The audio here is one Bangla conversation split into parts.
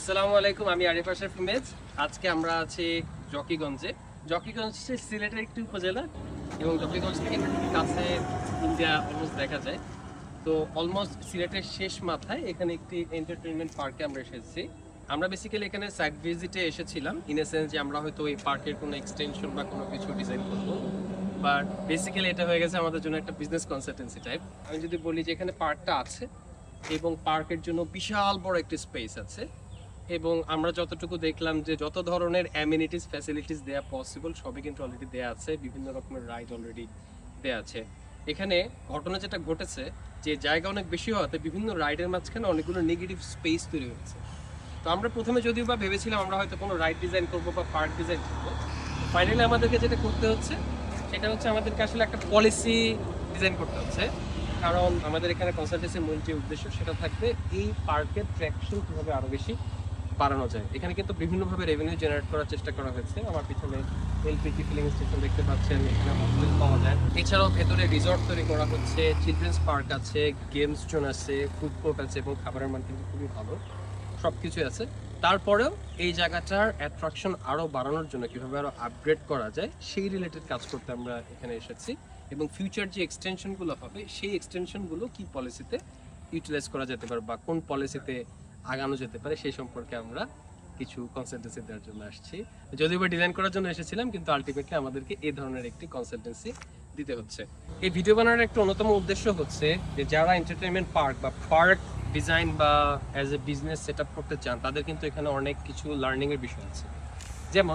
আসসালামু আলাইকুম, আমি আরিফ আশরাফ ইমেজ। আজকে আমরা আছি জকিগঞ্জে। জকিগঞ্জ সিলেটের একটি উপজেলা এবং জকিগঞ্জ থেকে কাছে ইন্ডিয়া অলমোস্ট দেখা যায়। তো অলমোস্ট সিলেটের শেষ মাথায় এখানে একটি এন্টারটেইনমেন্ট পার্কে আমরা এসেছি। আমরা বেসিক্যালি এখানে সাইট ভিজিটে এসেছিলাম, ইন এ সেন্স যে আমরা হয়তো এই পার্কের কোনো এক্সটেনশন বা কোনো কিছু ডিজাইন করবো, বাট বেসিক্যালি এটা হয়ে গেছে আমাদের জন্য একটা বিজনেস কনসালটেন্সি টাইপ। আমি যদি বলি যে এখানে পার্কটা আছে এবং পার্কের জন্য বিশাল বড় একটি স্পেস আছে এবং আমরা যতটুকু দেখলাম যে যত ধরনের অ্যামিনিটিস ফ্যাসিলিটিস দেয়া পসিবল সবই কিন্তু অলরেডি দেয়া আছে, বিভিন্ন রকমের রাইড অলরেডি দেয়া আছে। এখানে ঘটনা যেটা ঘটেছে যে জায়গা অনেক বেশি হওয়াতে বিভিন্ন রাইডের মাঝখানে অনেকগুলো নেগেটিভ স্পেস তৈরি হয়েছে। তো আমরা প্রথমে যদিও বা ভেবেছিলাম আমরা হয়তো কোনো রাইড ডিজাইন করবো বা পার্ক ডিজাইন করবো, ফাইনালি আমাদেরকে যেটা করতে হচ্ছে সেটা হচ্ছে আমাদেরকে আসলে একটা পলিসি ডিজাইন করতে হচ্ছে। কারণ আমাদের এখানে কনসালটেন্সির মূল যে উদ্দেশ্য সেটা থাকবে এই পার্কের ট্র্যাকশন কীভাবে আরও বেশি বাড়ানো যায়। এখানে কিন্তু বিভিন্নভাবে রেভিনিউ জেনারেট করার চেষ্টা করা হয়েছে। আমার পিছনে এলপিজি ফিলিং স্টেশন দেখতে পাচ্ছেন, এখানে হোটেল পাওয়া যায়। এছাড়াও ভেতরে রিসর্ট তৈরি করা হচ্ছে, চিলড্রেন্স পার্ক আছে, গেমস জোন আছে, ফুড কোর্ট আছে এবং খাবারের মান কিন্তু খুবই ভালো, সব কিছুই আছে। তারপরেও এই জায়গাটার অ্যাট্রাকশন আরও বাড়ানোর জন্য কীভাবে আরও আপগ্রেড করা যায় সেই রিলেটেড কাজ করতে আমরা এখানে এসেছি এবং ফিউচার যে এক্সটেনশনগুলো হবে সেই এক্সটেনশনগুলো কি পলিসিতে ইউটিলাইজ করা যেতে পারে বা কোন পলিসিতে আগানো যেতে পারে সেই সম্পর্কে আমরা কিছু কনসালটেন্সি দেওয়ার জন্য আসছি। যদিও বা ডিজাইন করার জন্য এসেছিলাম, কিন্তু আলটিমেটলি আমাদেরকে এই ধরনের একটি কনসালটেন্সি দিতে হচ্ছে। এই ভিডিও বানানোর একটা অন্যতম উদ্দেশ্য হচ্ছে যে যারা এন্টারটেইনমেন্ট পার্ক বা পার্ক ডিজাইন বা as a business set up করতে চান তাদের কিন্তু এখানে অনেক কিছু লার্নিংয়ের বিষয় আছে। যেমন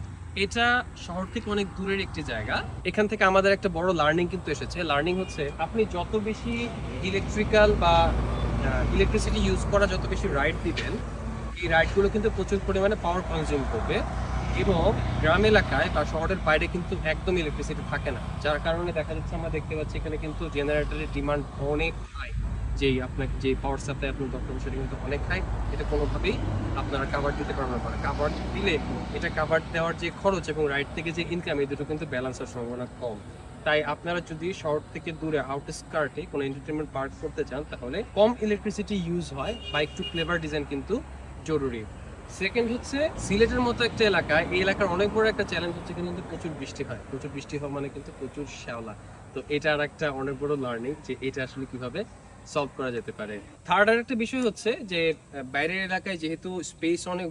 এটা শহর থেকে অনেক দূরের একটি জায়গা, এখান থেকে আমাদের একটা বড় লার্নিং কিন্তু এসেছে। লার্নিং হচ্ছে আপনি যত বেশি ইলেকট্রিক্যাল বা ইলেকট্রিসিটি ইউজ করা যত বেশি রাইড দিবেন, এই রাইডগুলো কিন্তু প্রচুর পরিমাণে পাওয়ার কনজিউম করবে এবং গ্রাম এলাকায় বা শহরের বাইরে কিন্তু একদম ইলেকট্রিসিটি থাকে না, যার কারণে দেখা যাচ্ছে আমরা দেখতে পাচ্ছি এখানে কিন্তু জেনারেটরের ডিমান্ড অনেক হাই। যেই আপনাকে যে পাওয়ার সাপ্লাই আপনার দরকার সেটা কিন্তু অনেক হাই, এটা কোনোভাবেই আপনারা কাভার দিতে পারবেন না। কাভার দিলে এটা কাভার দেওয়ার যে খরচ এবং রাইড থেকে যে ইনকাম, এই দুটো কিন্তু ব্যালেন্স হওয়ার সম্ভাবনা কম। তাই আপনারা যদি শহর থেকে দূরে আউটস্কার্টে কোনো এন্টারটেইনমেন্ট পার্ক করতে চান তাহলে কম ইলেকট্রিসিটি ইউজ হয় বা একটু ক্লেভার ডিজাইন কিন্তু জরুরি। সেকেন্ড হচ্ছে সিলেটের মতো একটা এলাকায়, এই এলাকার অনেক বড় একটা চ্যালেঞ্জ হচ্ছে কিন্তু প্রচুর বৃষ্টি হয়। প্রচুর বৃষ্টি হওয়া মানে কিন্তু প্রচুর শ্যাওলা। তো এটা আর একটা অনেক বড় লার্নিং যে এটা আসলে কিভাবে সলভ করা যেতে পারে। থার্ড আর একটা বিষয় হচ্ছে যে বাইরের এলাকায় যেহেতু স্পেস অনেক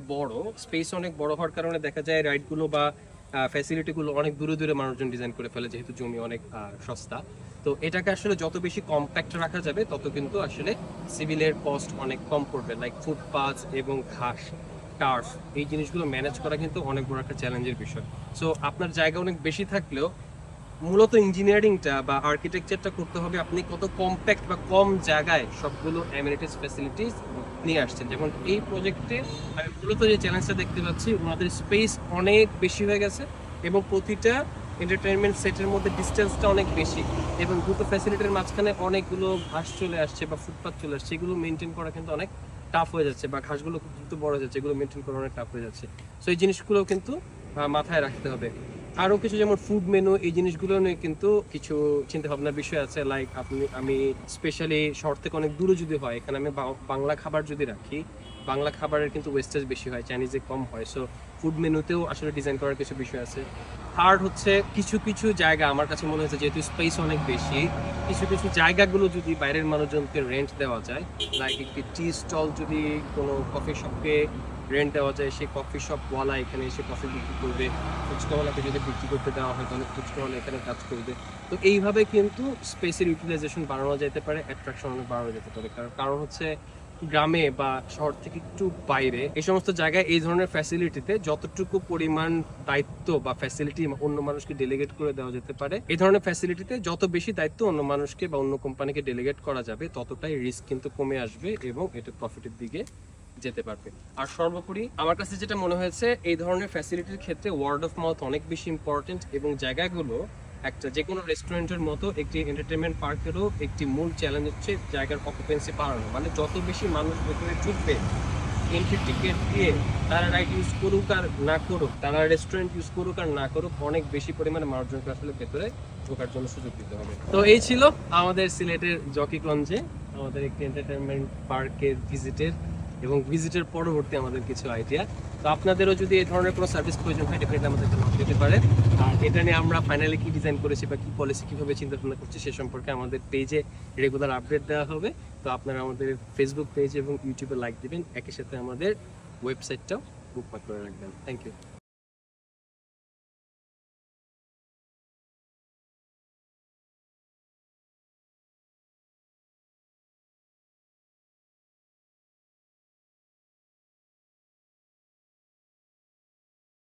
বড় হওয়ার কারণে দেখা যায় রাইডগুলো বা ফ্যাসিলিটিগুলো অনেক দূরে দূরে মানুষজন ডিজাইন করে ফেলে, যেহেতু জমি অনেক সস্তা। তো এটাকে আসলে যত বেশি কম্প্যাক্ট রাখা যাবে তত কিন্তু আসলে সিভিলের কস্ট অনেক কম পড়বে। লাইক ফুটপাথ এবং ঘাস, টার্ফ, এই জিনিসগুলো ম্যানেজ করা কিন্তু অনেক বড় একটা চ্যালেঞ্জের বিষয়। সো আপনার জায়গা অনেক বেশি থাকলেও মূলত ইঞ্জিনিয়ারিংটা বা আর্কিটেকচারটা করতে হবে আপনি কত কম্প্যাক্ট বা কম জায়গায় সবগুলো অ্যামিনিটিস ফ্যাসিলিটিস নিয়ে আসছেন। যেমন এই প্রজেক্টে আমি মূলত যে চ্যালেঞ্জটা দেখতে পাচ্ছি, ওনাদের স্পেস অনেক বেশি হয়ে গেছে এবং প্রতিটা এন্টারটেইনমেন্ট সেটের মধ্যে ডিস্টেন্সটা অনেক বেশি এবং দুটো ফ্যাসিলিটির মাঝখানে অনেকগুলো ঘাস চলে আসছে বা ফুটপাথ চলে আসছে, এগুলো মেনটেন করা কিন্তু অনেক টাফ হয়ে যাচ্ছে বা ঘাসগুলো খুব দ্রুত বড় হয়ে যাচ্ছে, এগুলো মেনটেন করা অনেক টাফ হয়ে যাচ্ছে। সো এই জিনিসগুলো কিন্তু মাথায় রাখতে হবে। আরও কিছু যেমন ফুড মেনু, এই জিনিসগুলো নিয়ে কিন্তু কিছু চিন্তা ভাবনার বিষয় আছে। লাইক আমি স্পেশালি শহর থেকে অনেক দূরে যদি হয়, এখানে আমি বাংলা খাবার যদি রাখি, বাংলা খাবারের কিন্তু ওয়েস্টেজ বেশি হয়, চাইনিজে কম হয়। সো ফুড মেনুতেও আসলে ডিজাইন করার কিছু বিষয় আছে। থার্ড হচ্ছে কিছু কিছু জায়গা আমার কাছে মনে হয়েছে যেহেতু স্পেস অনেক বেশি, কিছু কিছু জায়গাগুলো যদি বাইরের মানুষজনকে রেন্ট দেওয়া যায়, লাইক একটি টি স্টল যদি কোনো কফি শপকে রেন্ট দেওয়া যায়, সেই কফি শপওয়ালা এখানে এসে কফি বিক্রি করবে, ফুচকাওয়ালাকে যদি বিক্রি করতে দেওয়া হয় তাহলে ফুচকাওয়ালা এখানে কাজ করবে। তো এইভাবে কিন্তু স্পেসের ইউটিলাইজেশন বাড়ানো যেতে পারে, অ্যাট্রাকশন অনেক বাড়ানো যেতে পারে। কারণ হচ্ছে গ্রামে বা শহর থেকে একটু বাইরে এই সমস্ত জায়গায় এই ধরনের ফ্যাসিলিটিতে যতটুকু পরিমাণ দায়িত্ব বা ফ্যাসিলিটি অন্য মানুষকে ডেলিগেট করে দেওয়া যেতে পারে, এই ধরনের ফ্যাসিলিটিতে যত বেশি দায়িত্ব অন্য মানুষকে বা অন্য কোম্পানিকে ডেলিগেট করা যাবে ততটাই রিস্ক কিন্তু কমে আসবে এবং এটা প্রফিটের দিকে যেতে পারবে। আর সর্বোপরি আমার কাছে যেটা মনে হয়েছে, এই ধরনের ফ্যাসিলিটির ক্ষেত্রে ওয়ার্ড অফ মাউথ অনেক বেশি ইম্পর্টেন্ট এবং জায়গাগুলো একটা যে কোনো রেস্টুরেন্টের মতো একটি এন্টারটেইনমেন্ট পার্কেরও একটি মূল চ্যালেঞ্জ হচ্ছে জায়গার অকুপেন্সি বাড়ানো। মানে যত বেশি মানুষ ভেতরে ঢুকবে, এন্ট্রি টিকিট দিয়ে তারা রাইড ইউজ করুক আর না করুক, তারা রেস্টুরেন্ট ইউজ করুক আর না করুক, অনেক বেশি পরিমাণে মানুষজনকে আসলে ভেতরে ঢোকার জন্য সুযোগ দিতে হবে। তো এই ছিল আমাদের সিলেটের জকিগঞ্জে আমাদের একটি এন্টারটেইনমেন্ট পার্কের ভিজিটের এবং ভিজিটের পরবর্তী আমাদের কিছু আইডিয়া। তো আপনাদেরও যদি এই ধরনের কোনো সার্ভিস প্রয়োজন হয় ডেফিনেটলি আমাদেরকে নক দিতে পারেন। আর এটা নিয়ে আমরা ফাইনালি কি ডিজাইন করেছি বা কি পলিসি কীভাবে চিন্তা ভাবনা করছি সে সম্পর্কে আমাদের পেজে রেগুলার আপডেট দেওয়া হবে। তো আপনারা আমাদের ফেসবুক পেজ এবং ইউটিউবে লাইক দিবেন, একই সাথে আমাদের ওয়েবসাইটটাও বুকমার্ক করে রাখবেন। Thank you.